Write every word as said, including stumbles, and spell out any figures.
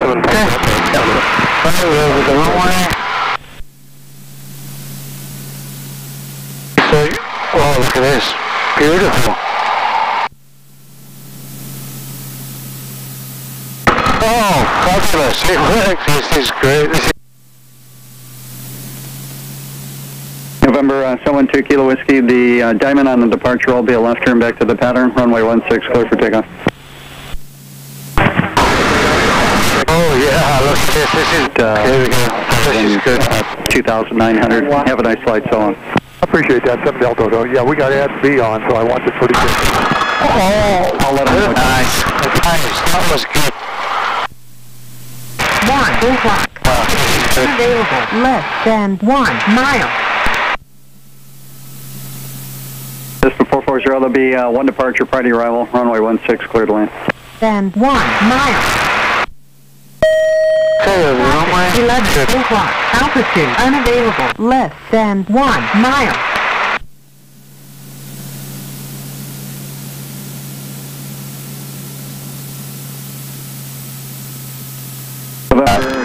seven. Okay. Right over the runway. So, oh, look at this. Beautiful. Oh, fabulous. It works. This is great. This is November uh, seven two Kilo Whiskey, the uh, diamond on the departure will be a left turn back to the pattern. Runway one six, clear for takeoff. Oh yeah, look at this. This is, uh, here we go. This is good. Uh, two thousand nine hundred. Have a nice flight, so long. Appreciate that, seven Delta. So, yeah, we got ad B on, so I watched it pretty good. Oh, I'll let him know. nice. Nice. That was good. One o'clock. Wow, this is good. Available less than one mile. This is four four zero, there'll be uh, one departure prior to arrival. Runway one six, clear to land. Than one mile. Okay, over the runway. eleven o'clock. Altitude unavailable. Less than one mile. November